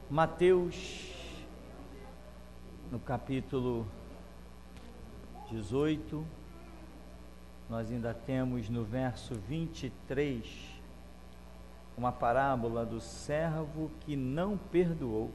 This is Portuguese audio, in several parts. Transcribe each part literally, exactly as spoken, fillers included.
Mateus, no capítulo dezoito, nós ainda temos no verso vinte e três, uma parábola do servo que não perdoou.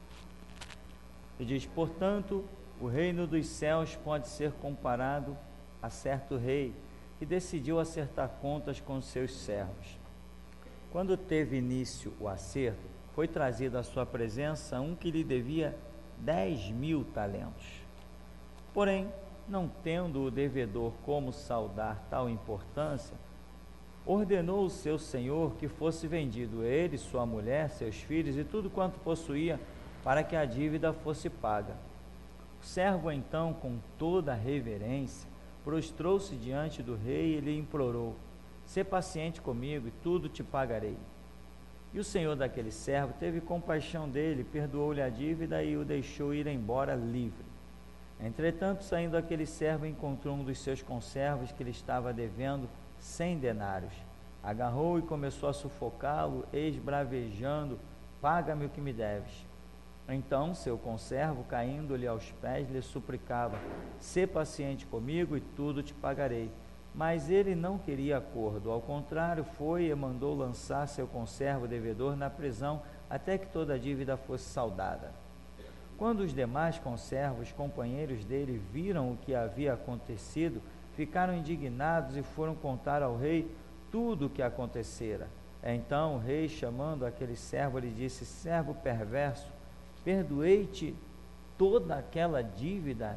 E diz: portanto, o reino dos céus pode ser comparado a certo rei que decidiu acertar contas com seus servos. Quando teve início o acerto, foi trazido à sua presença um que lhe devia dez mil talentos. Porém, não tendo o devedor como saldar tal importância, ordenou o seu senhor que fosse vendido ele, sua mulher, seus filhos e tudo quanto possuía, para que a dívida fosse paga. O servo então, com toda a reverência, prostrou-se diante do rei e lhe implorou: sê paciente comigo e tudo te pagarei. E o senhor daquele servo teve compaixão dele, perdoou-lhe a dívida e o deixou ir embora livre. Entretanto, saindo aquele servo, encontrou um dos seus conservos que lhe estava devendo cem denários. Agarrou e começou a sufocá-lo, esbravejando: paga-me o que me deves. Então seu conservo, caindo-lhe aos pés, lhe suplicava: sê paciente comigo e tudo te pagarei. Mas ele não queria acordo, ao contrário, foi e mandou lançar seu conservo devedor na prisão, até que toda a dívida fosse saldada. Quando os demais conservos, companheiros dele, viram o que havia acontecido, ficaram indignados e foram contar ao rei tudo o que acontecera. Então o rei, chamando aquele servo, lhe disse: servo perverso, perdoei-te toda aquela dívida,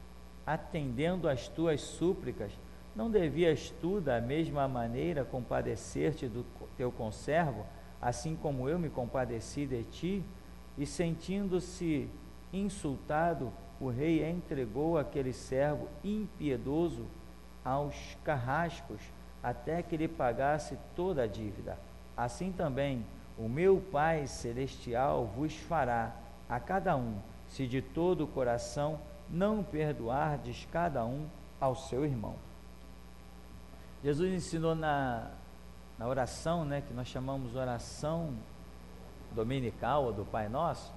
atendendo às tuas súplicas. Não devias tu, da mesma maneira, compadecer-te do teu conservo, assim como eu me compadeci de ti? E sentindo-se insultado, o rei entregou aquele servo impiedoso aos carrascos, até que lhe pagasse toda a dívida. Assim também o meu Pai Celestial vos fará a cada um, se de todo o coração não perdoardes cada um ao seu irmão. Jesus ensinou na, na oração, né, que nós chamamos oração dominical ou do Pai Nosso,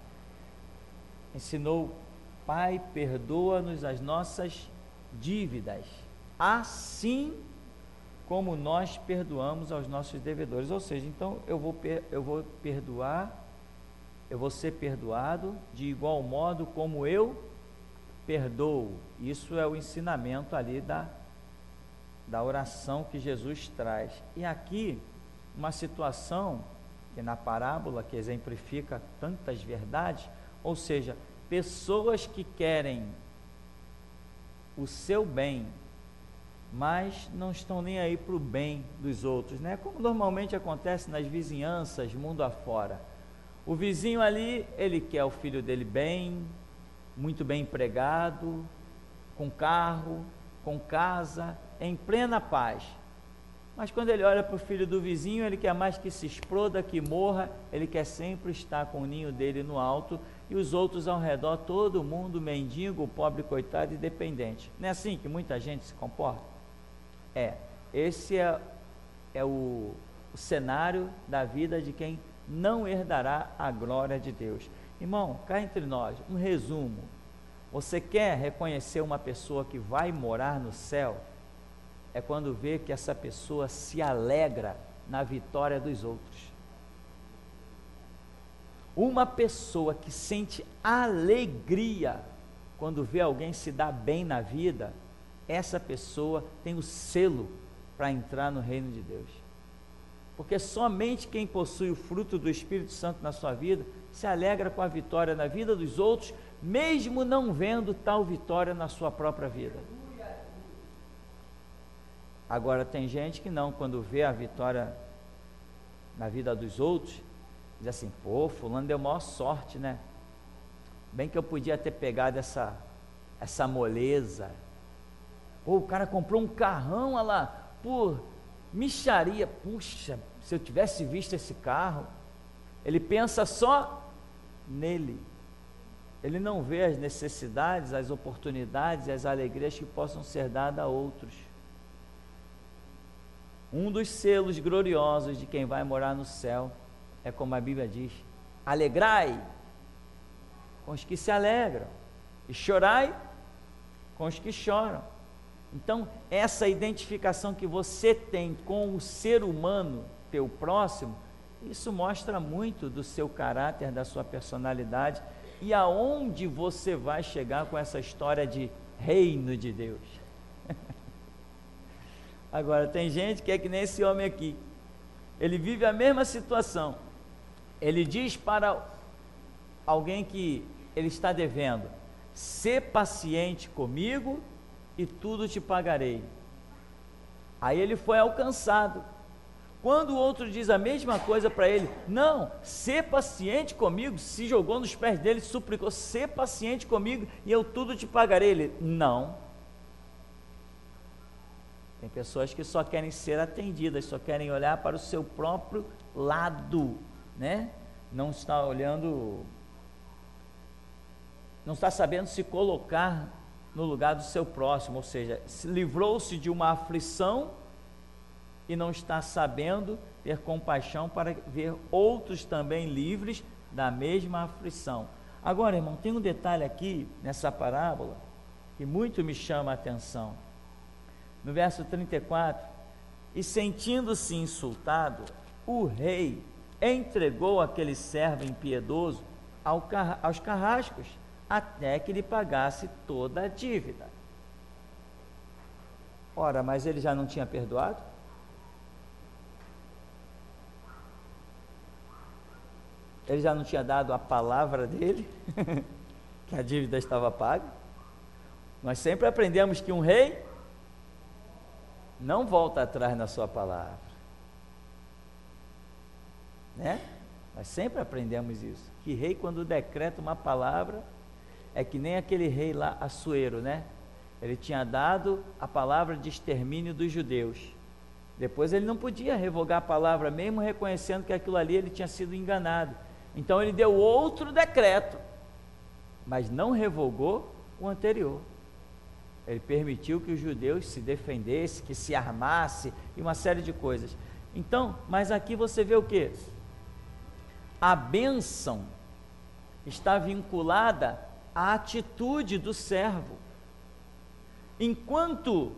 ensinou: Pai, perdoa-nos as nossas dívidas, assim como nós perdoamos aos nossos devedores. Ou seja, então eu vou, eu vou perdoar, eu vou ser perdoado de igual modo como eu perdoo. Isso é o ensinamento ali da da oração que Jesus traz. E aqui, uma situação que na parábola, que exemplifica tantas verdades, ou seja, pessoas que querem o seu bem, mas não estão nem aí para o bem dos outros, né? Como normalmente acontece nas vizinhanças, mundo afora. O vizinho ali, ele quer o filho dele bem, muito bem empregado, com carro, com casa, em plena paz. Mas quando ele olha para o filho do vizinho, ele quer mais que se exploda, que morra. Ele quer sempre estar com o ninho dele no alto, e os outros ao redor, todo mundo mendigo, pobre, coitado e dependente. Não é assim que muita gente se comporta? É, esse é, é o, o cenário da vida de quem não herdará a glória de Deus. Irmão, cá entre nós, um resumo: você quer reconhecer uma pessoa que vai morar no céu? É quando vê que essa pessoa se alegra na vitória dos outros. Uma pessoa que sente alegria quando vê alguém se dar bem na vida, essa pessoa tem o selo para entrar no reino de Deus. Porque somente quem possui o fruto do Espírito Santo na sua vida se alegra com a vitória na vida dos outros, mesmo não vendo tal vitória na sua própria vida. Agora, tem gente que não, quando vê a vitória na vida dos outros, diz assim: pô, fulano deu maior sorte, né? Bem que eu podia ter pegado essa, essa moleza. Pô, o cara comprou um carrão, olha lá, por mixaria. Puxa, se eu tivesse visto esse carro. Ele pensa só nele. Ele não vê as necessidades, as oportunidades e as alegrias que possam ser dadas a outros. Um dos selos gloriosos de quem vai morar no céu é, como a Bíblia diz: alegrai com os que se alegram, e chorai com os que choram. Então, essa identificação que você tem com o ser humano, teu próximo, isso mostra muito do seu caráter, da sua personalidade, e aonde você vai chegar com essa história de reino de Deus. Agora, tem gente que é que nem esse homem aqui, ele vive a mesma situação, ele diz para alguém que ele está devendo: sê paciente comigo e tudo te pagarei. Aí ele foi alcançado. Quando o outro diz a mesma coisa para ele: não, sê paciente comigo, se jogou nos pés dele, suplicou: sê paciente comigo e eu tudo te pagarei. Ele: não. Tem pessoas que só querem ser atendidas, só querem olhar para o seu próprio lado, né? Não está olhando, não está sabendo se colocar no lugar do seu próximo, ou seja, se livrou-se de uma aflição e não está sabendo ter compaixão para ver outros também livres da mesma aflição. Agora, irmão, tem um detalhe aqui nessa parábola que muito me chama a atenção. No verso trinta e quatro: e sentindo-se insultado, o rei entregou aquele servo impiedoso ao car- aos carrascos, até que lhe pagasse toda a dívida. Ora, mas ele já não tinha perdoado? Ele já não tinha dado a palavra dele, que a dívida estava paga? Nós sempre aprendemos que um rei não volta atrás na sua palavra, né? Nós sempre aprendemos isso, que rei, quando decreta uma palavra, é que nem aquele rei lá, Assuero, né? Ele tinha dado a palavra de extermínio dos judeus. Depois ele não podia revogar a palavra, mesmo reconhecendo que aquilo ali ele tinha sido enganado. Então ele deu outro decreto, mas não revogou o anterior. Ele permitiu que os judeus se defendessem, que se armasse e uma série de coisas. Então, mas aqui você vê o quê? A bênção está vinculada à atitude do servo. Enquanto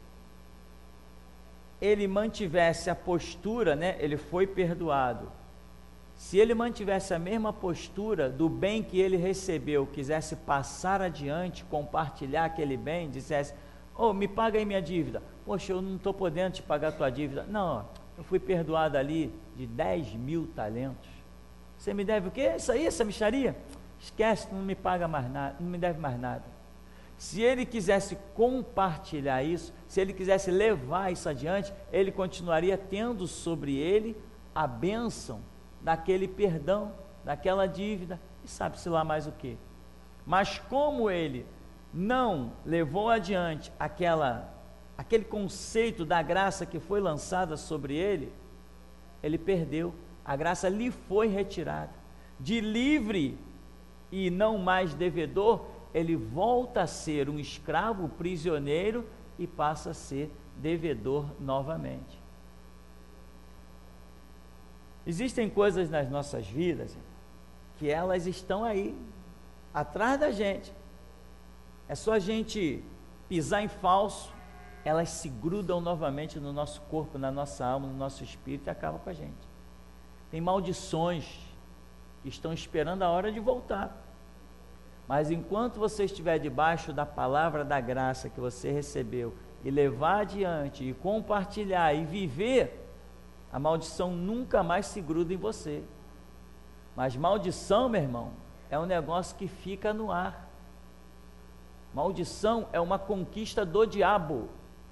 ele mantivesse a postura, né, ele foi perdoado. Se ele mantivesse a mesma postura do bem que ele recebeu, quisesse passar adiante, compartilhar aquele bem, dissesse: oh, me paga aí minha dívida. Poxa, eu não estou podendo te pagar a tua dívida. Não, eu fui perdoado ali de dez mil talentos. Você me deve o quê? Isso aí, essa mixaria? Esquece, não me paga mais nada, não me deve mais nada. Se ele quisesse compartilhar isso, se ele quisesse levar isso adiante, ele continuaria tendo sobre ele a bênção daquele perdão, daquela dívida, e sabe-se lá mais o que. Mas como ele não levou adiante aquela, aquele conceito da graça que foi lançada sobre ele, ele perdeu, a graça lhe foi retirada. De livre e não mais devedor, ele volta a ser um escravo prisioneiro e passa a ser devedor novamente. Existem coisas nas nossas vidas que elas estão aí, atrás da gente. É só a gente pisar em falso, elas se grudam novamente no nosso corpo, na nossa alma, no nosso espírito e acabam com a gente. Tem maldições que estão esperando a hora de voltar. Mas enquanto você estiver debaixo da palavra da graça que você recebeu e levar adiante e compartilhar e viver, a maldição nunca mais se gruda em você. Mas maldição, meu irmão, é um negócio que fica no ar. Maldição é uma conquista do diabo.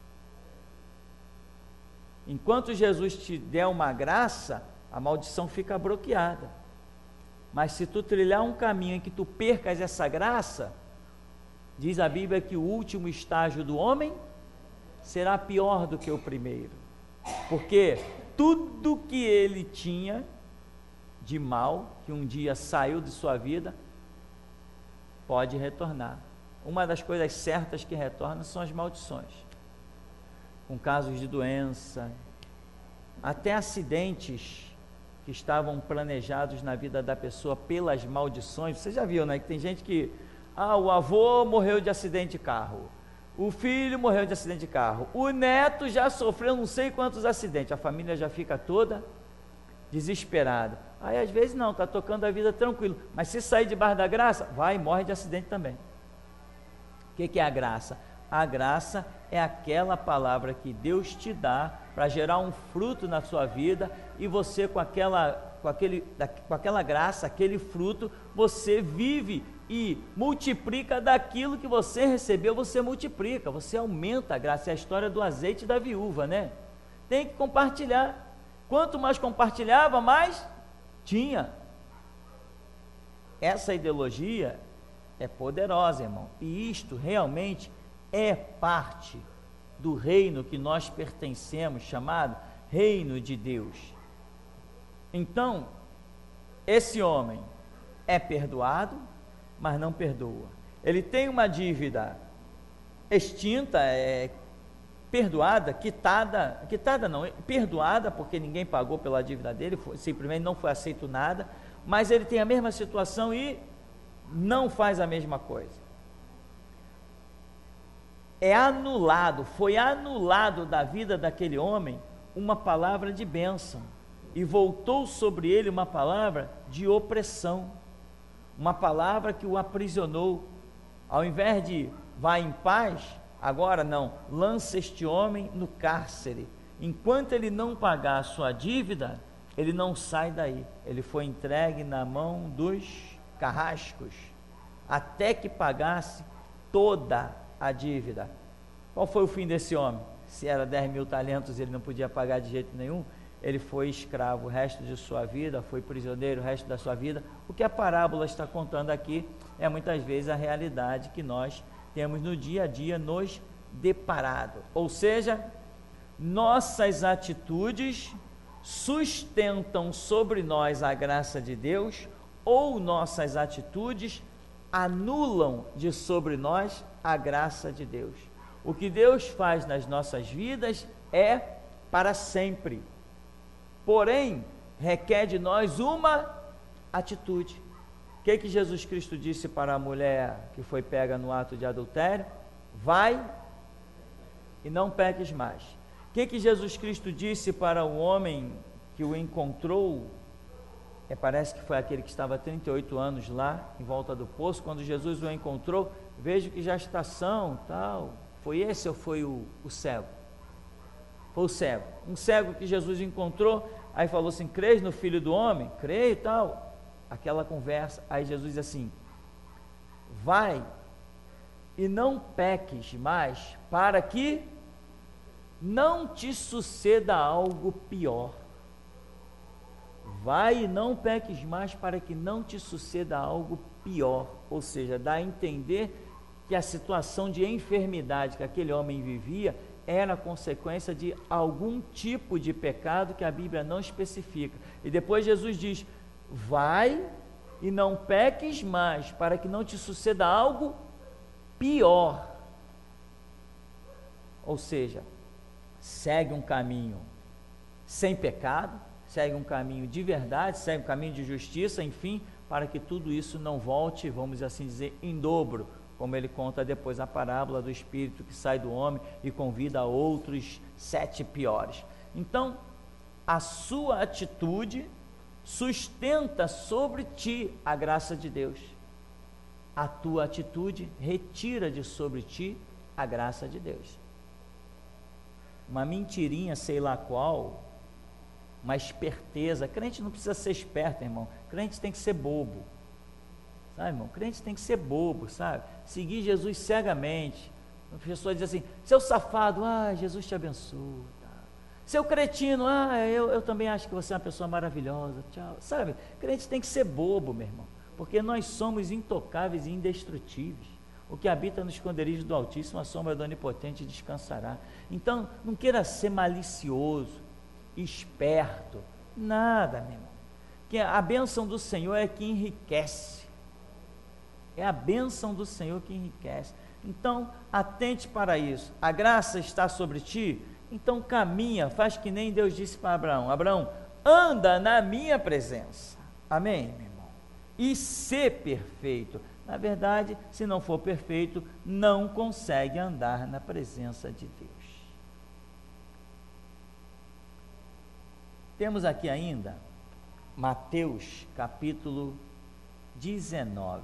Enquanto Jesus te der uma graça, a maldição fica bloqueada. Mas se tu trilhar um caminho em que tu percas essa graça, diz a Bíblia que o último estágio do homem será pior do que o primeiro. Porque tudo que ele tinha de mal, que um dia saiu de sua vida, pode retornar. Uma das coisas certas que retornam são as maldições. Com casos de doença, até acidentes que estavam planejados na vida da pessoa pelas maldições. Você já viu, né? Que tem gente que, ah, o avô morreu de acidente de carro, o filho morreu de acidente de carro, o neto já sofreu não sei quantos acidentes, a família já fica toda desesperada. Aí às vezes não, está tocando a vida tranquilo, mas se sair debaixo da graça, vai e morre de acidente também. O que, que é a graça? A graça é aquela palavra que Deus te dá para gerar um fruto na sua vida, e você com aquela, com, aquele, com aquela graça, aquele fruto, você vive e multiplica daquilo que você recebeu, você multiplica, você aumenta a graça. É a história do azeite da viúva, né? Tem que compartilhar. Quanto mais compartilhava, mais tinha. Essa ideologia é poderosa, irmão, e isto realmente é parte do reino que nós pertencemos, chamado reino de Deus. Então, esse homem é perdoado, mas não perdoa. Ele tem uma dívida extinta, é perdoada, quitada, quitada não, perdoada, porque ninguém pagou pela dívida dele, foi, simplesmente não foi aceito nada, mas ele tem a mesma situação e não faz a mesma coisa. É anulado, foi anulado da vida daquele homem uma palavra de bênção, e voltou sobre ele uma palavra de opressão, uma palavra que o aprisionou. Ao invés de vá em paz, agora não, lança este homem no cárcere. Enquanto ele não pagar a sua dívida, ele não sai daí. Ele foi entregue na mão dos carrascos, até que pagasse toda a dívida. Qual foi o fim desse homem? Se era dez mil talentos, ele não podia pagar de jeito nenhum. Ele foi escravo o resto de sua vida, foi prisioneiro o resto da sua vida. O que a parábola está contando aqui é muitas vezes a realidade que nós temos no dia a dia nos deparado. Ou seja, nossas atitudes sustentam sobre nós a graça de Deus, ou nossas atitudes anulam de sobre nós a graça de Deus. O que Deus faz nas nossas vidas é para sempre, porém requer de nós uma atitude. O que que Jesus Cristo disse para a mulher que foi pega no ato de adultério? Vai e não peques mais. O que que Jesus Cristo disse para o homem que o encontrou? É, parece que foi aquele que estava há trinta e oito anos lá em volta do poço. Quando Jesus o encontrou, vejo que gestação, tal. Foi esse ou foi o, o cego? Foi o cego. Um cego que Jesus encontrou, aí falou assim: crês no Filho do Homem? Creio e tal. Aquela conversa, aí Jesus diz assim: vai e não peques mais, para que não te suceda algo pior. Vai e não peques mais, para que não te suceda algo pior. Ou seja, dá a entender que a situação de enfermidade que aquele homem vivia era consequência de algum tipo de pecado que a Bíblia não especifica. E depois Jesus diz: vai e não peques mais, para que não te suceda algo pior. Ou seja, segue um caminho sem pecado, segue um caminho de verdade, segue um caminho de justiça, enfim, para que tudo isso não volte, vamos assim dizer, em dobro, como ele conta depois a parábola do espírito que sai do homem e convida a outros sete piores. Então, a sua atitude sustenta sobre ti a graça de Deus. A tua atitude retira de sobre ti a graça de Deus. Uma mentirinha, sei lá qual, uma esperteza. Crente não precisa ser esperto, irmão. Crente tem que ser bobo. Sabe, irmão? Crente tem que ser bobo, sabe? Seguir Jesus cegamente. A pessoa diz assim: seu safado, ah, Jesus te abençoe. Tá. Seu cretino, ah, eu, eu também acho que você é uma pessoa maravilhosa. Tchau. Sabe? Crente tem que ser bobo, meu irmão. Porque nós somos intocáveis e indestrutíveis. O que habita no esconderijo do Altíssimo, a sombra do Onipotente descansará. Então, não queira ser malicioso, esperto, nada, meu irmão. Que a bênção do Senhor é que enriquece. É a bênção do Senhor que enriquece. Então, atente para isso. A graça está sobre ti, então caminha, faz que nem Deus disse para Abraão: Abraão, anda na minha presença. Amém, meu irmão? E ser perfeito. Na verdade, se não for perfeito, não consegue andar na presença de Deus. Temos aqui ainda Mateus capítulo dezenove.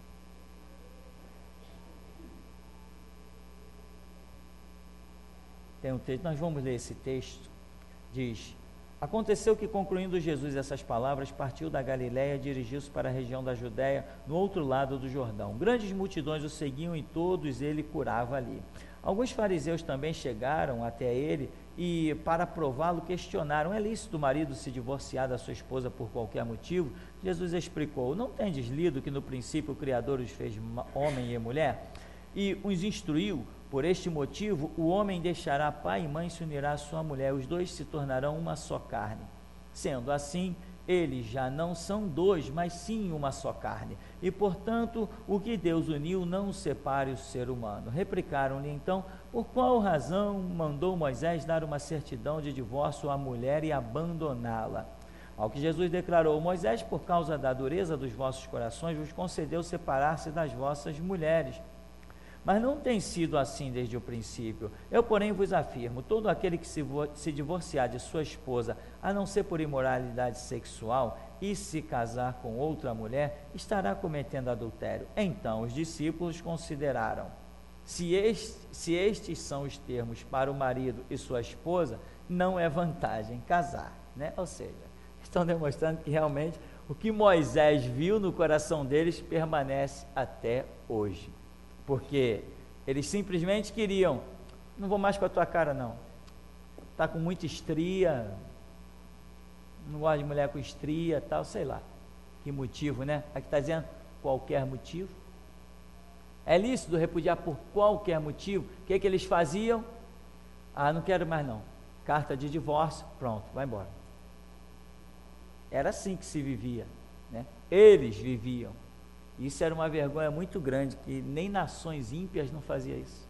Tem um texto, nós vamos ler esse texto. Diz: aconteceu que, concluindo Jesus essas palavras, partiu da Galiléia e dirigiu-se para a região da Judéia, no outro lado do Jordão. Grandes multidões o seguiam e todos ele curava ali. Alguns fariseus também chegaram até ele e, para prová-lo, questionaram: é lícito o marido se divorciar da sua esposa por qualquer motivo? Jesus explicou: não tendes lido que no princípio o Criador os fez homem e mulher? E os instruiu: por este motivo o homem deixará pai e mãe e se unirá à sua mulher, os dois se tornarão uma só carne. Sendo assim, eles já não são dois, mas sim uma só carne. E, portanto, o que Deus uniu não separe o ser humano. Replicaram-lhe então: por qual razão mandou Moisés dar uma certidão de divórcio à mulher e abandoná-la? Ao que Jesus declarou: Moisés, por causa da dureza dos vossos corações, vos concedeu separar-se das vossas mulheres. Mas não tem sido assim desde o princípio. Eu, porém, vos afirmo: todo aquele que se, se divorciar de sua esposa, a não ser por imoralidade sexual, e se casar com outra mulher, estará cometendo adultério. Então os discípulos consideraram: se, este, se estes são os termos para o marido e sua esposa, não é vantagem casar, né? Ou seja, estão demonstrando que realmente o que Moisés viu no coração deles permanece até hoje. Porque eles simplesmente queriam: não vou mais com a tua cara não, está com muita estria, não gosta de mulher com estria, tal, sei lá, que motivo, né? Aqui está dizendo qualquer motivo. É lícito repudiar por qualquer motivo. O que é que eles faziam? Ah, não quero mais não, carta de divórcio, pronto, vai embora. Era assim que se vivia, né? Eles viviam. Isso era uma vergonha muito grande, que nem nações ímpias não faziam isso.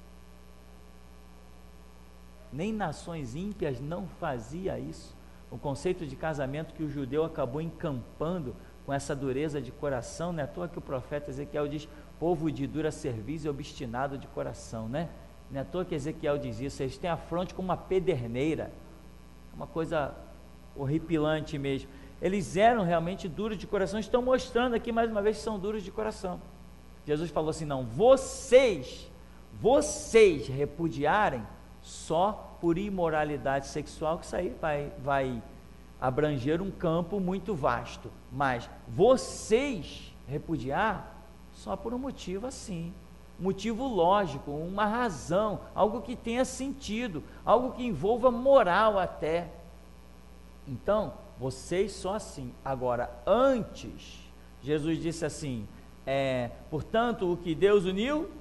Nem nações ímpias não faziam isso. O conceito de casamento que o judeu acabou encampando com essa dureza de coração, não é à toa que o profeta Ezequiel diz: povo de dura cerviz e obstinado de coração, né? Não é à toa que Ezequiel diz isso: eles têm a fronte como uma pederneira, uma coisa horripilante mesmo. Eles eram realmente duros de coração. Estão mostrando aqui mais uma vez que são duros de coração. Jesus falou assim: não, vocês, vocês repudiarem só por imoralidade sexual, que isso aí vai, vai abranger um campo muito vasto, mas vocês repudiar só por um motivo assim, motivo lógico, uma razão, algo que tenha sentido, algo que envolva moral até. Então, vocês só assim. Agora, antes, Jesus disse assim, é, portanto, o que Deus uniu,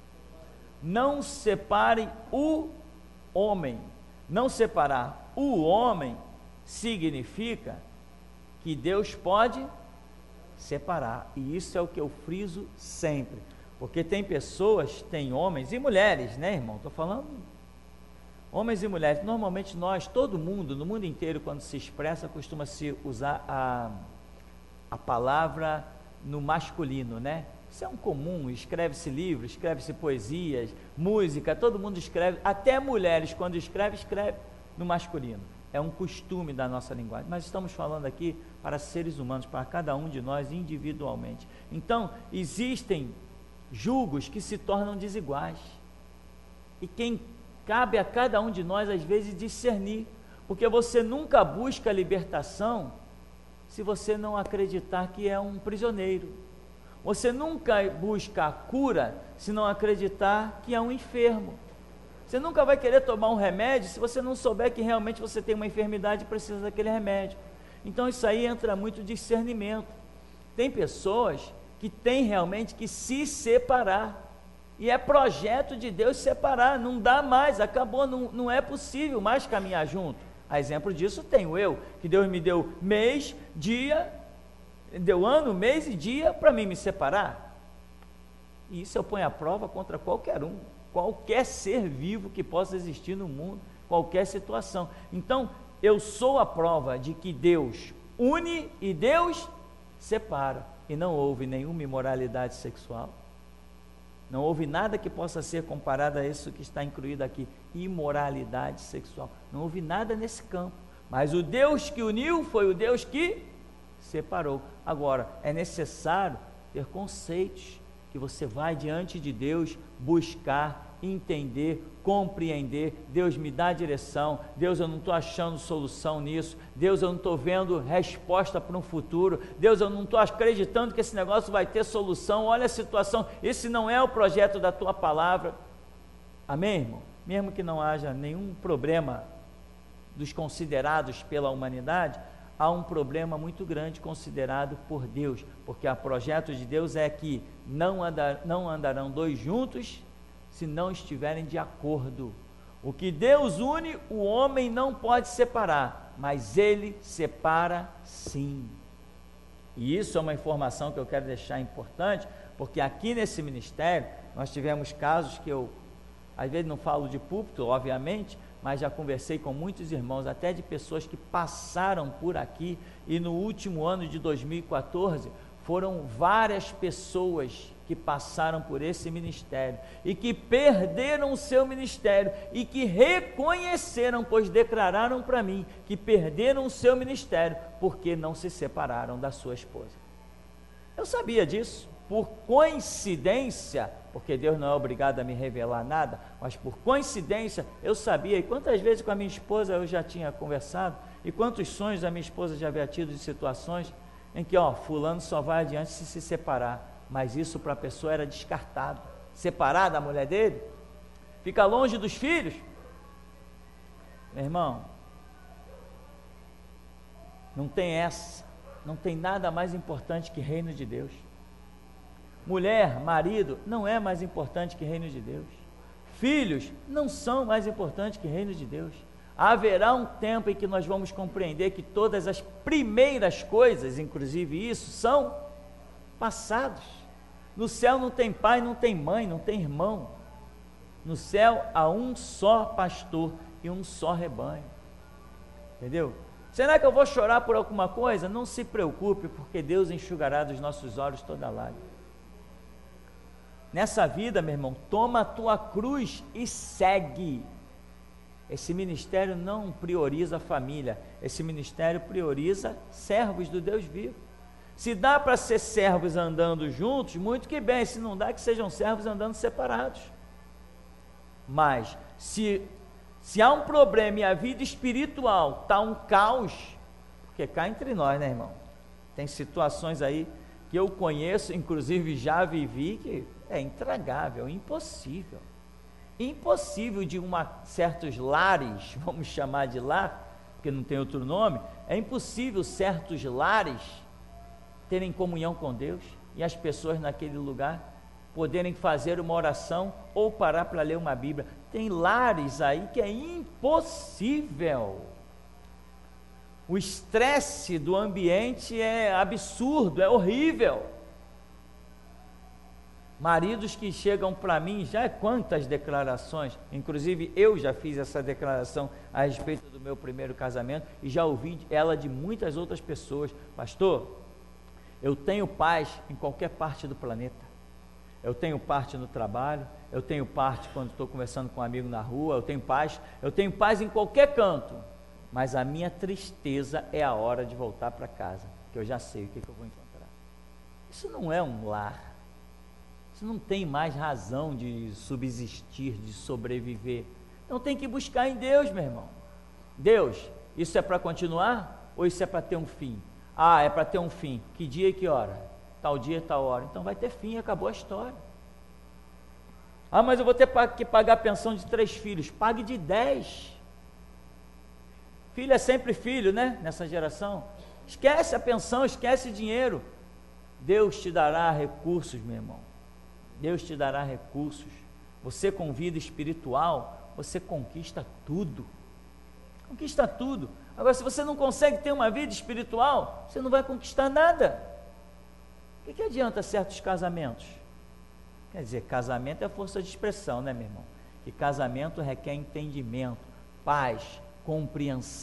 não separe o homem. Não separar o homem significa que Deus pode separar, e isso é o que eu friso sempre, porque tem pessoas, tem homens e mulheres, né, irmão? Estou falando homens e mulheres. Normalmente nós, todo mundo, no mundo inteiro, quando se expressa, costuma-se usar a, a palavra no masculino, né? Isso é um comum, escreve-se livros, escreve-se poesias, música, todo mundo escreve, até mulheres, quando escreve, escreve no masculino. É um costume da nossa linguagem, mas estamos falando aqui para seres humanos, para cada um de nós individualmente. Então, existem julgos que se tornam desiguais, e quem cabe a cada um de nós, às vezes, discernir, porque você nunca busca a libertação se você não acreditar que é um prisioneiro. Você nunca busca a cura se não acreditar que é um enfermo. Você nunca vai querer tomar um remédio se você não souber que realmente você tem uma enfermidade e precisa daquele remédio. Então isso aí entra muito discernimento. Tem pessoas que têm realmente que se separar. E é projeto de Deus separar, não dá mais, acabou, não, não é possível mais caminhar junto. A exemplo disso tenho eu, que Deus me deu mês, dia, deu ano, mês e dia para mim me separar. E isso eu ponho à prova contra qualquer um, qualquer ser vivo que possa existir no mundo, qualquer situação. Então, eu sou a prova de que Deus une e Deus separa, e não houve nenhuma imoralidade sexual, não houve nada que possa ser comparado a isso que está incluído aqui, imoralidade sexual, não houve nada nesse campo, mas o Deus que uniu foi o Deus que separou. Agora, é necessário ter conceitos, que você vai diante de Deus buscar, entender, compreender. Deus me dá direção, Deus, eu não estou achando solução nisso, Deus, eu não estou vendo resposta para um futuro, Deus, eu não estou acreditando que esse negócio vai ter solução, olha a situação, esse não é o projeto da tua palavra. Amém, irmão? Mesmo que não haja nenhum problema dos considerados pela humanidade, há um problema muito grande considerado por Deus, porque o projeto de Deus é que não, andar, não andarão dois juntos se não estiverem de acordo. O que Deus une, o homem não pode separar, mas Ele separa sim. E isso é uma informação que eu quero deixar importante, porque aqui nesse ministério, nós tivemos casos que eu, às vezes não falo de púlpito, obviamente, mas já conversei com muitos irmãos, até de pessoas que passaram por aqui, e no último ano de dois mil e quatorze, foram várias pessoas que passaram por esse ministério, e que perderam o seu ministério, e que reconheceram, pois declararam para mim, que perderam o seu ministério, porque não se separaram da sua esposa. Eu sabia disso, por coincidência, porque Deus não é obrigado a me revelar nada, mas por coincidência eu sabia, e quantas vezes com a minha esposa eu já tinha conversado, e quantos sonhos a minha esposa já havia tido de situações em que, ó, fulano só vai adiante se se separar, mas isso para a pessoa era descartado. Separar da mulher dele, fica longe dos filhos, meu irmão, não tem essa, não tem nada mais importante que reino de Deus. Mulher, marido, não é mais importante que reino de Deus. Filhos não são mais importantes que reino de Deus. Haverá um tempo em que nós vamos compreender que todas as primeiras coisas, inclusive isso, são passados. No céu não tem pai, não tem mãe, não tem irmão. No céu há um só pastor e um só rebanho. Entendeu? Será que eu vou chorar por alguma coisa? Não se preocupe, porque Deus enxugará dos nossos olhos toda lágrima. Nessa vida, meu irmão, toma a tua cruz e segue. Esse ministério não prioriza a família, esse ministério prioriza servos do Deus vivo. Se dá para ser servos andando juntos, muito que bem, se não dá, que sejam servos andando separados. Mas, se, se há um problema e a vida espiritual está um caos, porque cá entre nós, né, irmão? Tem situações aí que eu conheço, inclusive já vivi, que é intragável, impossível. Impossível de uma, certos lares, vamos chamar de lar, porque não tem outro nome, é impossível certos lares terem comunhão com Deus e as pessoas naquele lugar poderem fazer uma oração ou parar para ler uma Bíblia. Tem lares aí que é impossível. O estresse do ambiente é absurdo, é horrível. Maridos que chegam para mim, já quantas declarações, inclusive eu já fiz essa declaração a respeito do meu primeiro casamento e já ouvi ela de muitas outras pessoas. Pastor, eu tenho paz em qualquer parte do planeta. Eu tenho paz no trabalho, eu tenho paz quando estou conversando com um amigo na rua, eu tenho paz, eu tenho paz em qualquer canto, mas a minha tristeza é a hora de voltar para casa, que eu já sei o que, que eu vou encontrar. Isso não é um lar. Isso não tem mais razão de subsistir, de sobreviver. Então tem que buscar em Deus, meu irmão. Deus, isso é para continuar ou isso é para ter um fim? Ah, é para ter um fim. Que dia e que hora? Tal dia, tal hora. Então vai ter fim, acabou a história. Ah, mas eu vou ter que pagar a pensão de três filhos. Pague de dez. Filho é sempre filho, né? Nessa geração. Esquece a pensão, esquece o dinheiro. Deus te dará recursos, meu irmão. Deus te dará recursos. Você com vida espiritual, você conquista tudo. Conquista tudo. Agora, se você não consegue ter uma vida espiritual, você não vai conquistar nada. O que, que adianta certos casamentos? Quer dizer, casamento é força de expressão, né, meu irmão? Que casamento requer entendimento, paz, compreensão,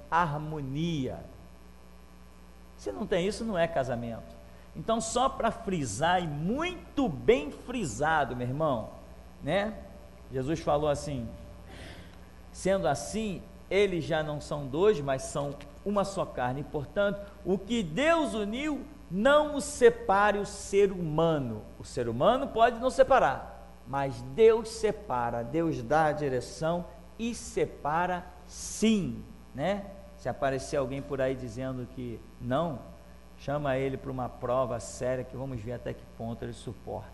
harmonia. Se não tem isso, não é casamento. Então, só para frisar, e muito bem frisado, meu irmão, né? Jesus falou assim: sendo assim, eles já não são dois, mas são uma só carne. E, portanto, o que Deus uniu, não o separe o ser humano. O ser humano pode não separar, mas Deus separa, Deus dá a direção e separa sim, né? Se aparecer alguém por aí dizendo que não, chama ele para uma prova séria, que vamos ver até que ponto ele suporta.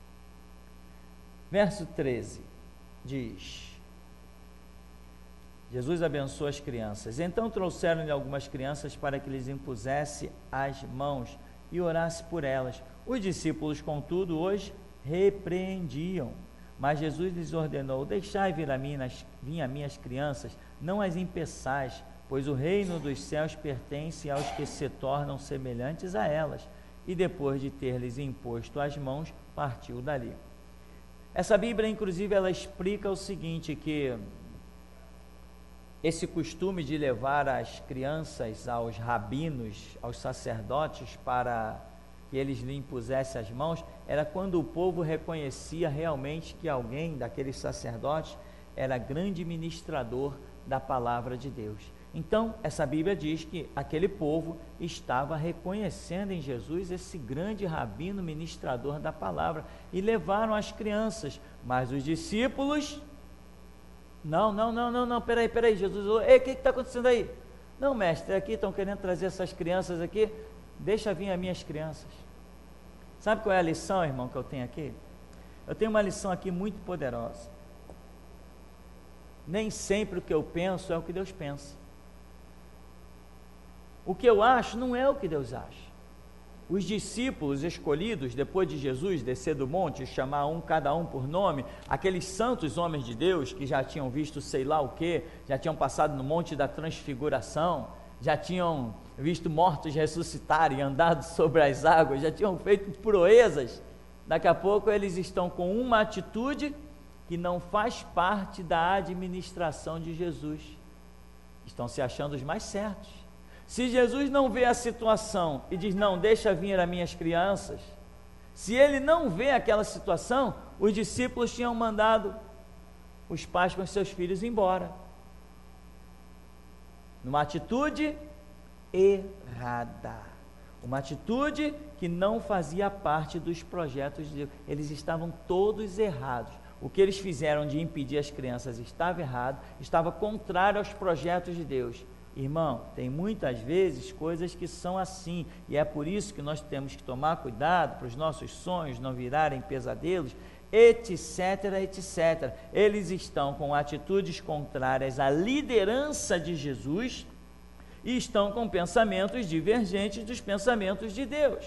Verso treze diz: Jesus abençoa as crianças. Então trouxeram-lhe algumas crianças para que lhes impusesse as mãos e orasse por elas. Os discípulos, contudo, hoje repreendiam. Mas Jesus lhes ordenou: deixai vir a mim, nas, vir a mim as crianças, não as impeçais, pois o reino dos céus pertence aos que se tornam semelhantes a elas. E depois de ter-lhes imposto as mãos, partiu dali. Essa Bíblia, inclusive, ela explica o seguinte, que esse costume de levar as crianças aos rabinos, aos sacerdotes, para que eles lhe impusessem as mãos, era quando o povo reconhecia realmente que alguém daqueles sacerdotes era grande ministrador da palavra de Deus. Então, essa Bíblia diz que aquele povo estava reconhecendo em Jesus esse grande rabino ministrador da palavra, e levaram as crianças, mas os discípulos, não, não, não, não, não, peraí, peraí, Jesus, ei, o que está acontecendo aí? Não, mestre, aqui estão querendo trazer essas crianças aqui, deixa vir as minhas crianças. Sabe qual é a lição, irmão, que eu tenho aqui? Eu tenho uma lição aqui muito poderosa. Nem sempre o que eu penso é o que Deus pensa. O que eu acho não é o que Deus acha. Os discípulos escolhidos, depois de Jesus descer do monte, chamar um cada um por nome, aqueles santos homens de Deus que já tinham visto sei lá o que, já tinham passado no monte da transfiguração, já tinham visto mortos ressuscitarem, andado sobre as águas, já tinham feito proezas. Daqui a pouco eles estão com uma atitude que não faz parte da administração de Jesus. Estão se achando os mais certos. Se Jesus não vê a situação e diz: não, deixa vir as minhas crianças, se ele não vê aquela situação, os discípulos tinham mandado os pais com seus filhos embora, numa atitude errada, uma atitude que não fazia parte dos projetos de Deus. Eles estavam todos errados. O que eles fizeram de impedir as crianças estava errado, estava contrário aos projetos de Deus. Irmão, tem muitas vezes coisas que são assim, e é por isso que nós temos que tomar cuidado para os nossos sonhos não virarem pesadelos, etc, etcétera. Eles estão com atitudes contrárias à liderança de Jesus e estão com pensamentos divergentes dos pensamentos de Deus.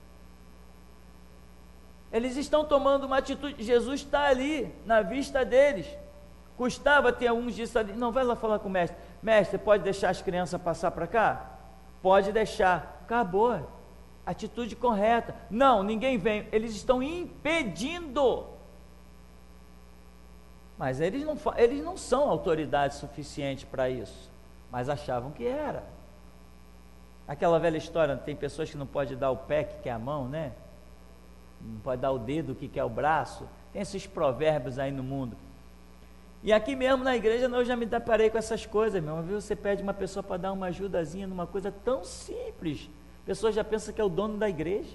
Eles estão tomando uma atitude, Jesus está ali, na vista deles. Custava ter alguns disso ali, não, vai lá falar com o mestre, mestre, pode deixar as crianças passar para cá? Pode deixar, acabou, atitude correta. Não, ninguém vem, eles estão impedindo, mas eles não, eles não são autoridade suficiente para isso, mas achavam que era. Aquela velha história, tem pessoas que não podem dar o pé, que quer a mão, né? Não pode dar o dedo, que quer o braço. Tem esses provérbios aí no mundo. E aqui mesmo na igreja eu já me deparei com essas coisas, meu. Uma vez você pede uma pessoa para dar uma ajudazinha numa coisa tão simples, a pessoa já pensa que é o dono da igreja.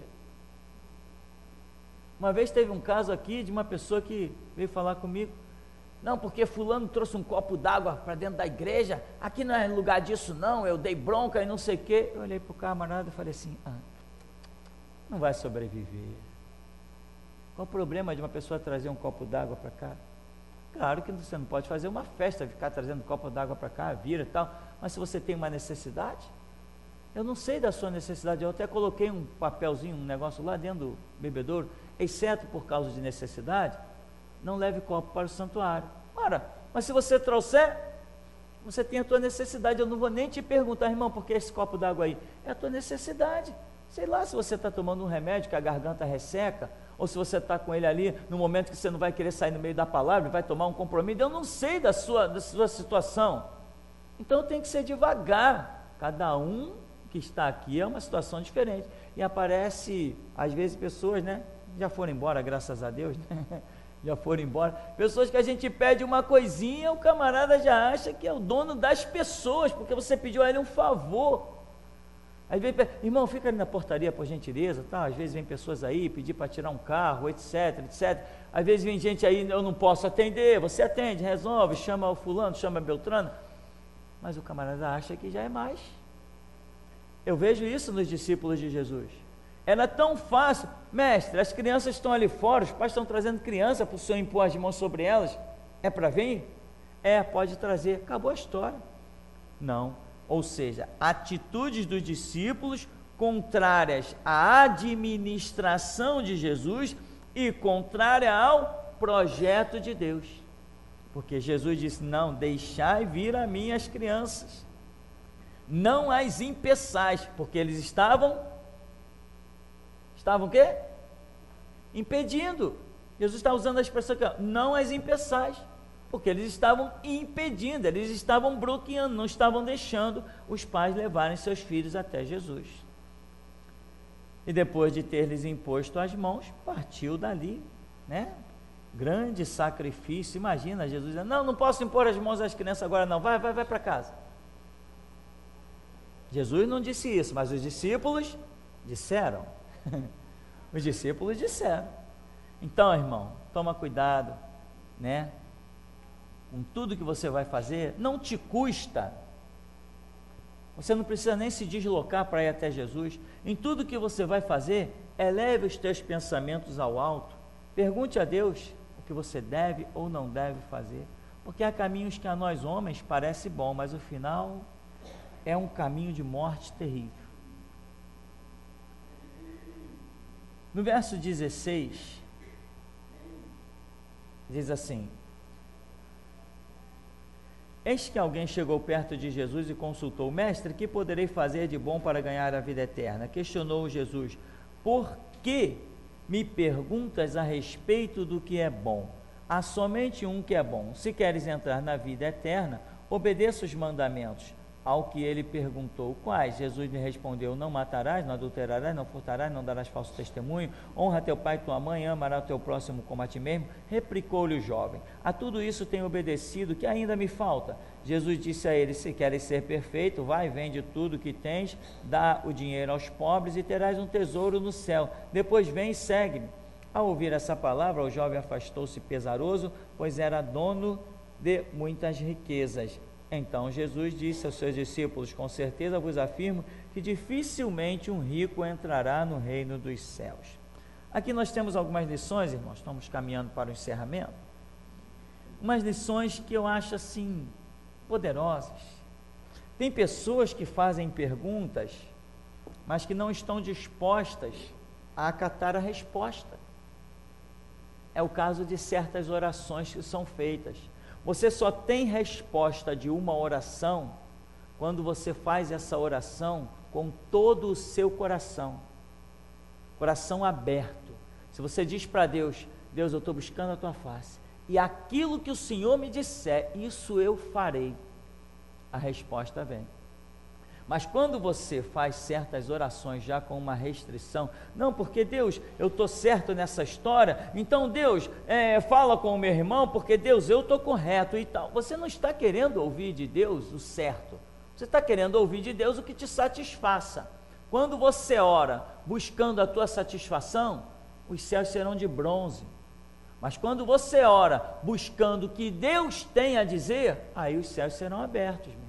Uma vez teve um caso aqui de uma pessoa que veio falar comigo: não, porque fulano trouxe um copo d'água para dentro da igreja, aqui não é lugar disso não, eu dei bronca e não sei o quê. Eu olhei para o camarada e falei assim: ah, não vai sobreviver. Qual o problema de uma pessoa trazer um copo d'água para cá? Claro que você não pode fazer uma festa, ficar trazendo um copo d'água para cá, vira e tal, mas se você tem uma necessidade, eu não sei da sua necessidade, eu até coloquei um papelzinho, um negócio lá dentro do bebedouro, exceto por causa de necessidade, não leve copo para o santuário. Ora, mas se você trouxer, você tem a tua necessidade, eu não vou nem te perguntar, irmão, por que esse copo d'água aí? É a tua necessidade. Sei lá, se você está tomando um remédio que a garganta resseca, ou se você está com ele ali no momento que você não vai querer sair no meio da palavra, vai tomar um compromisso, eu não sei da sua, da sua situação, Então tem que ser devagar, cada um que está aqui é uma situação diferente, e aparece, às vezes, pessoas, né, já foram embora, graças a Deus, né? já foram embora, pessoas que a gente pede uma coisinha, o camarada já acha que é o dono das pessoas, porque você pediu a ele um favor. Às vezes, irmão, fica ali na portaria por gentileza, tá? Às vezes vem pessoas aí pedir para tirar um carro, etc, etc. Às vezes vem gente aí, eu não posso atender, você atende, resolve, chama o fulano, chama o Beltrano, mas o camarada acha que já é mais. Eu vejo isso nos discípulos de Jesus. Era tão fácil, mestre, as crianças estão ali fora, os pais estão trazendo criança para o senhor impor as mãos sobre elas, é para vir? É, pode trazer, acabou a história. Não, ou seja, atitudes dos discípulos contrárias à administração de Jesus e contrária ao projeto de Deus, porque Jesus disse, não, deixai vir a mim as crianças, não as impeçais, porque eles estavam Estavam o quê? Impedindo. Jesus está usando a expressão aqui, não as impeçais, porque eles estavam impedindo, eles estavam bloqueando, não estavam deixando os pais levarem seus filhos até Jesus. E depois de ter-lhes imposto as mãos, partiu dali, né? Grande sacrifício. Imagina Jesus dizendo, não, não posso impor as mãos às crianças agora não, vai, vai, vai para casa. Jesus não disse isso, mas os discípulos disseram. Os discípulos disseram. Então, irmão, toma cuidado, né? Com tudo que você vai fazer, não te custa. Você não precisa nem se deslocar para ir até Jesus. Em tudo que você vai fazer, eleve os teus pensamentos ao alto. Pergunte a Deus o que você deve ou não deve fazer. Porque há caminhos que a nós homens parece bom, mas o final é um caminho de morte terrível. No verso dezesseis, diz assim, eis que alguém chegou perto de Jesus e consultou, mestre, que poderei fazer de bom para ganhar a vida eterna? Questionou Jesus, por que me perguntas a respeito do que é bom? Há somente um que é bom, se queres entrar na vida eterna, obedeça os mandamentos. Ao que ele perguntou, quais? Jesus lhe respondeu, não matarás, não adulterarás, não furtarás, não darás falso testemunho, honra teu pai e tua mãe, amará o teu próximo como a ti mesmo. Replicou-lhe o jovem, a tudo isso tenho obedecido, que ainda me falta? Jesus disse a ele, se queres ser perfeito, vai, vende tudo que tens, dá o dinheiro aos pobres e terás um tesouro no céu, depois vem e segue-me. Ao ouvir essa palavra, o jovem afastou-se pesaroso, pois era dono de muitas riquezas. Então Jesus disse aos seus discípulos, com certeza vos afirmo que dificilmente um rico entrará no reino dos céus. Aqui nós temos algumas lições, irmãos, estamos caminhando para o encerramento, umas lições que eu acho assim, poderosas. Tem pessoas que fazem perguntas, mas que não estão dispostas a acatar a resposta. É o caso de certas orações que são feitas. Você só tem resposta de uma oração quando você faz essa oração com todo o seu coração, coração aberto. Se você diz para Deus, Deus, eu estou buscando a tua face, e aquilo que o Senhor me disser, isso eu farei, a resposta vem. Mas quando você faz certas orações já com uma restrição, não, porque Deus, eu estou certo nessa história, então Deus, é, fala com o meu irmão, porque Deus, eu estou correto e tal. Você não está querendo ouvir de Deus o certo, você está querendo ouvir de Deus o que te satisfaça. Quando você ora buscando a tua satisfação, os céus serão de bronze. Mas quando você ora buscando o que Deus tem a dizer, aí os céus serão abertos, meu.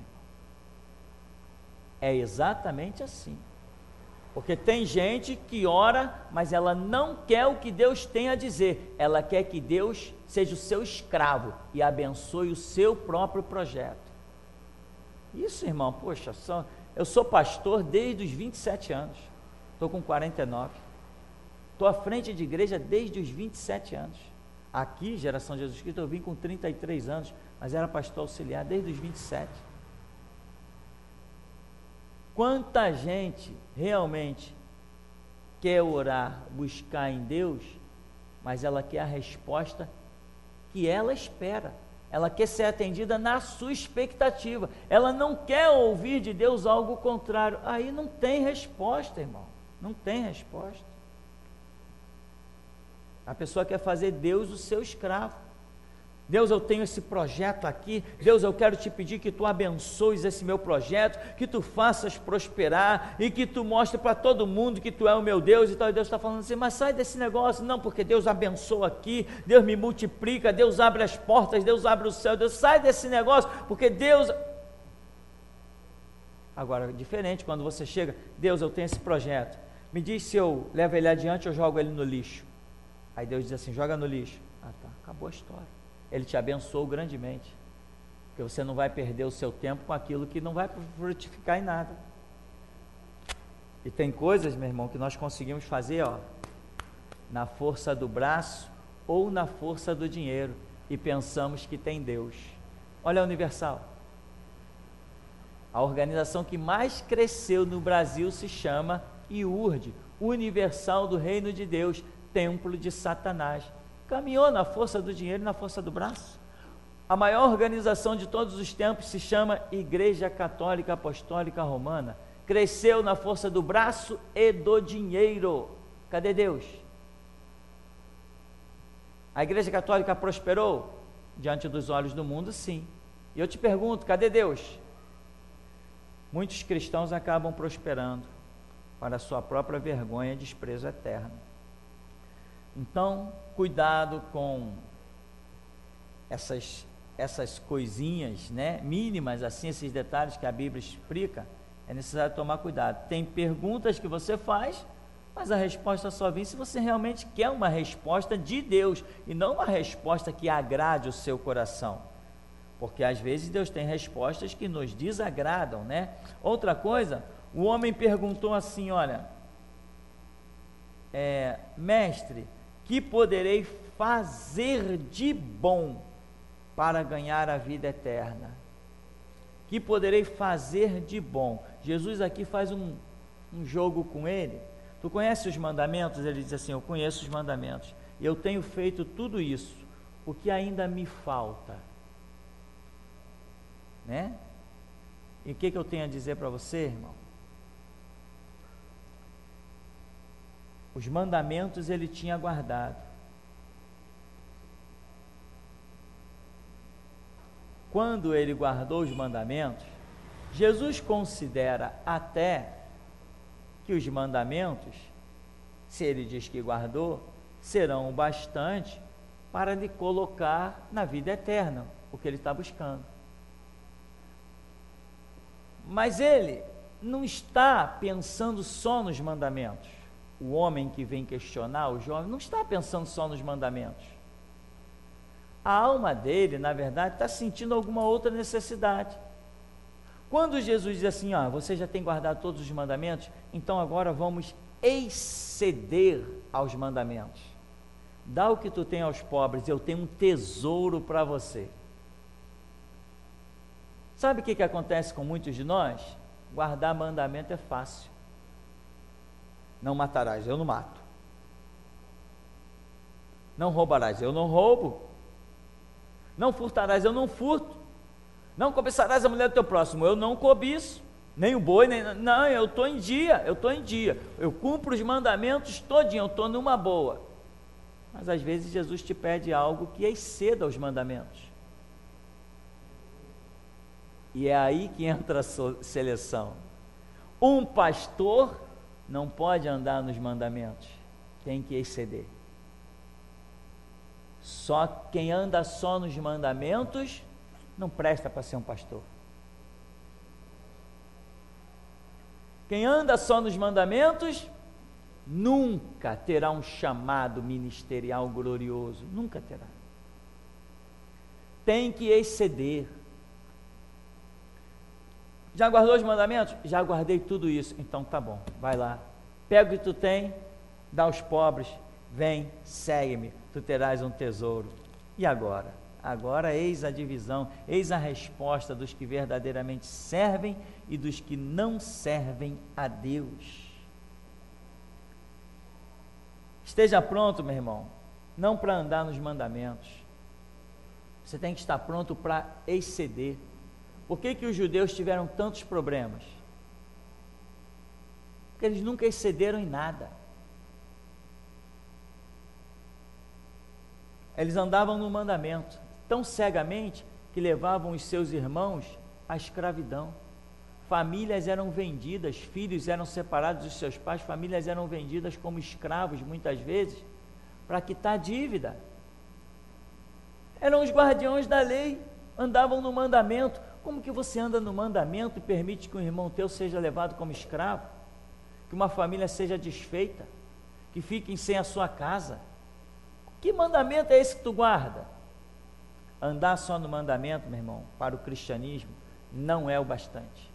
É exatamente assim, porque tem gente que ora, mas ela não quer o que Deus tem a dizer, ela quer que Deus seja o seu escravo e abençoe o seu próprio projeto. Isso, irmão, poxa, só, eu sou pastor desde os vinte e sete anos, estou com quarenta e nove, estou à frente de igreja desde os vinte e sete anos, aqui, Geração de Jesus Cristo, eu vim com trinta e três anos, mas era pastor auxiliar desde os vinte e sete. Quanta gente realmente quer orar, buscar em Deus, mas ela quer a resposta que ela espera, ela quer ser atendida na sua expectativa, ela não quer ouvir de Deus algo contrário. Aí não tem resposta, irmão, não tem resposta. A pessoa quer fazer Deus o seu escravo. Deus, eu tenho esse projeto aqui, Deus, eu quero te pedir que tu abençoes esse meu projeto, que tu faças prosperar e que tu mostre para todo mundo que tu é o meu Deus e tal. E Deus está falando assim, mas sai desse negócio, não, porque Deus abençoa aqui, Deus me multiplica, Deus abre as portas, Deus abre o céu, Deus sai desse negócio, porque Deus... Agora, diferente quando você chega, Deus, eu tenho esse projeto, me diz se eu levo ele adiante ou jogo ele no lixo. Aí Deus diz assim, joga no lixo. Ah tá, acabou a história. Ele te abençoou grandemente, porque você não vai perder o seu tempo com aquilo que não vai frutificar em nada. E tem coisas, meu irmão, que nós conseguimos fazer, ó, na força do braço ou na força do dinheiro, e pensamos que tem Deus. Olha a Universal, a organização que mais cresceu no Brasil se chama I U R D, Universal do Reino de Deus, Templo de Satanás. Caminhou na força do dinheiro e na força do braço. A maior organização de todos os tempos se chama Igreja Católica Apostólica Romana. Cresceu na força do braço e do dinheiro. Cadê Deus? A Igreja Católica prosperou? Diante dos olhos do mundo, sim. E eu te pergunto, cadê Deus? Muitos cristãos acabam prosperando para a sua própria vergonha e desprezo eterno. Então, cuidado com essas, essas coisinhas, né, mínimas, assim, esses detalhes que a Bíblia explica, é necessário tomar cuidado. Tem perguntas que você faz, mas a resposta só vem se você realmente quer uma resposta de Deus, e não uma resposta que agrade o seu coração, porque às vezes Deus tem respostas que nos desagradam, né? Outra coisa, o homem perguntou assim, olha, é, mestre, que poderei fazer de bom para ganhar a vida eterna? Que poderei fazer de bom? Jesus aqui faz um, um jogo com ele. Tu conhece os mandamentos? Ele diz assim, eu conheço os mandamentos, eu tenho feito tudo isso, o que ainda me falta? Né? E o que, que eu tenho a dizer para você, irmão? Os mandamentos ele tinha guardado. Quando ele guardou os mandamentos, Jesus considera até que os mandamentos, se ele diz que guardou, serão o bastante para lhe colocar na vida eterna, o que ele está buscando. Mas ele não está pensando só nos mandamentos. O homem que vem questionar o jovem não está pensando só nos mandamentos. A alma dele, na verdade, está sentindo alguma outra necessidade. Quando Jesus diz assim, ó, você já tem guardado todos os mandamentos, então agora vamos exceder aos mandamentos. Dá o que tu tem aos pobres, eu tenho um tesouro para você. Sabe o que, que acontece com muitos de nós? Guardar mandamento é fácil. Não matarás, eu não mato. Não roubarás, eu não roubo. Não furtarás, eu não furto. Não cobiçarás a mulher do teu próximo, eu não cobiço. Nem o boi, nem... Não, eu estou em dia, eu estou em dia. Eu cumpro os mandamentos todinho, eu estou numa boa. Mas às vezes Jesus te pede algo que exceda aos mandamentos. E é aí que entra a seleção. Um pastor não pode andar nos mandamentos, tem que exceder. Só quem anda só nos mandamentos não presta para ser um pastor. Quem anda só nos mandamentos nunca terá um chamado ministerial glorioso, nunca terá. Tem que exceder. Já guardou os mandamentos? Já guardei tudo isso. Então tá bom, vai lá. Pega o que tu tem, dá aos pobres, vem, segue-me, tu terás um tesouro. E agora? Agora eis a divisão, eis a resposta dos que verdadeiramente servem e dos que não servem a Deus. Esteja pronto, meu irmão, não para andar nos mandamentos, Você tem que estar pronto para exceder. Por que que os judeus tiveram tantos problemas? Porque eles nunca excederam em nada. Eles andavam no mandamento, tão cegamente que levavam os seus irmãos à escravidão. Famílias eram vendidas, filhos eram separados dos seus pais, famílias eram vendidas como escravos, muitas vezes, para quitar dívida. Eram os guardiões da lei, andavam no mandamento. Como que você anda no mandamento e permite que um irmão teu seja levado como escravo? Que uma família seja desfeita? Que fiquem sem a sua casa? Que mandamento é esse que tu guarda? Andar só no mandamento, meu irmão, para o cristianismo, não é o bastante.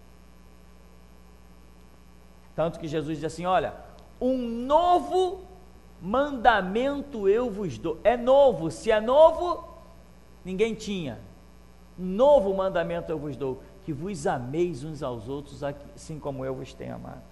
Tanto que Jesus diz assim, olha, um novo mandamento eu vos dou. É novo, se é novo, ninguém tinha. Um novo mandamento eu vos dou, que vos ameis uns aos outros, assim como eu vos tenho amado.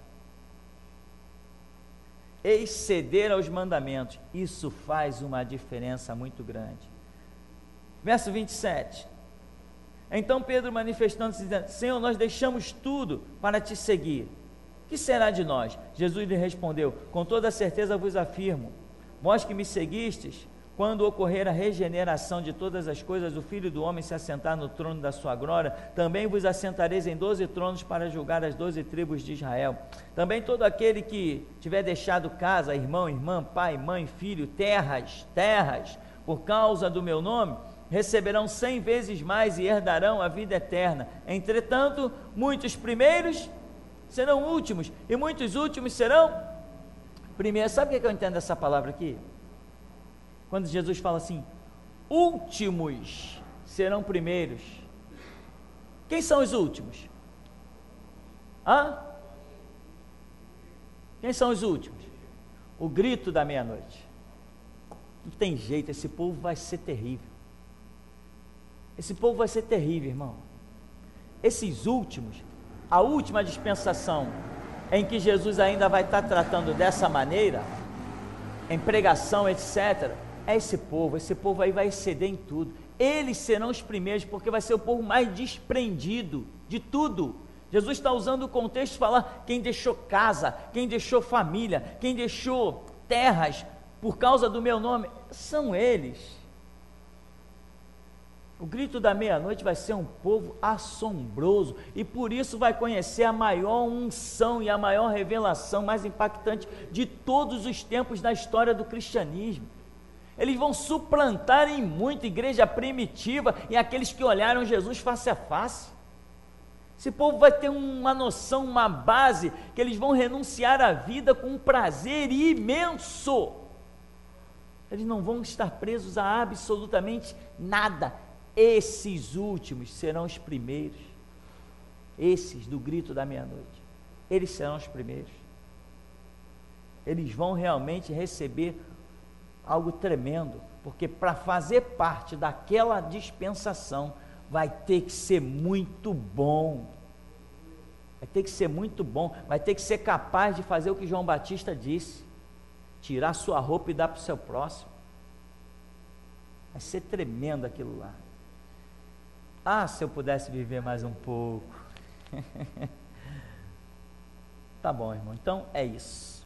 Exceder aos mandamentos, isso faz uma diferença muito grande. Verso vinte e sete. Então Pedro manifestando-se, dizendo, Senhor, nós deixamos tudo para te seguir. Que será de nós? Jesus lhe respondeu, com toda certeza vos afirmo, vós que me seguistes, quando ocorrer a regeneração de todas as coisas, o Filho do Homem se assentar no trono da sua glória, também vos assentareis em doze tronos para julgar as doze tribos de Israel. Também todo aquele que tiver deixado casa, irmão, irmã, pai, mãe, filho, terras, terras, por causa do meu nome, receberão cem vezes mais e herdarão a vida eterna. Entretanto, muitos primeiros serão últimos, e muitos últimos serão primeiros. Sabe o que eu entendo dessa palavra aqui? Quando Jesus fala assim, últimos serão primeiros. Quem são os últimos? Hã? Quem são os últimos? O grito da meia-noite. Não tem jeito, esse povo vai ser terrível. Esse povo vai ser terrível, irmão. Esses últimos, a última dispensação em que Jesus ainda vai estar tratando dessa maneira, em pregação, etcétera, é esse povo, esse povo aí vai exceder em tudo. Eles serão os primeiros, porque vai ser o povo mais desprendido de tudo. Jesus está usando o contexto de falar, quem deixou casa, quem deixou família, quem deixou terras, por causa do meu nome, são eles. O grito da meia-noite vai ser um povo assombroso, e por isso vai conhecer a maior unção e a maior revelação mais impactante de todos os tempos da história do cristianismo. Eles vão suplantar em muito a igreja primitiva e aqueles que olharam Jesus face a face. Esse povo vai ter uma noção, uma base, que eles vão renunciar à vida com um prazer imenso. Eles não vão estar presos a absolutamente nada. Esses últimos serão os primeiros. Esses do grito da meia-noite, eles serão os primeiros. Eles vão realmente receber algo tremendo, porque para fazer parte daquela dispensação, vai ter que ser muito bom, vai ter que ser muito bom, vai ter que ser capaz de fazer o que João Batista disse, tirar sua roupa e dar para o seu próximo. Vai ser tremendo aquilo lá. Ah, se eu pudesse viver mais um pouco. Tá bom, irmão, então é isso.